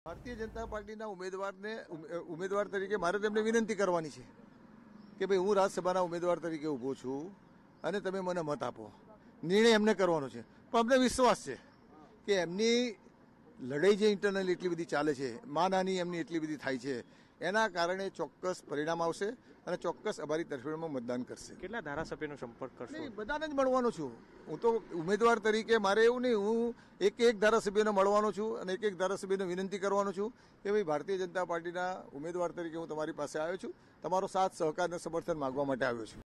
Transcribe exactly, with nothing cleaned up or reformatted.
ભારતીય જનતા પાર્ટીના ઉમેદવારને ઉમેદવાર તરીકે મારે તેમને વિનંતી કરવાની છે કે ભાઈ હું રાજ્યસભાના ઉમેદવાર તરીકે ઊભો છું અને તમે મને મત આપો. નિર્ણય એમને કરવાનો છે, પણ અમને વિશ્વાસ છે કે એમની લડાઈ જે ઇન્ટરનલ એટલી બધી ચાલે છે, માનાની એમની એટલી બધી થાય છે, એના કારણે ચોક્કસ પરિણામ આવશે અને ચોક્કસ અમારી તરફેણમાં મતદાન કરશે. કેટલા ધારાસભ્યનો સંપર્ક કરશો? બધાને જ મળવાનો છું. હું તો ઉમેદવાર તરીકે મારે એવું નહીં, હું એક એક ધારાસભ્યને મળવાનો છું અને એક એક ધારાસભ્યને વિનંતી કરવાનો છું કે ભાઈ ભારતીય જનતા પાર્ટીના ઉમેદવાર તરીકે હું તમારી પાસે આવ્યો છું, તમારો સાથ સહકાર અને સમર્થન માંગવા માટે આવ્યો છું.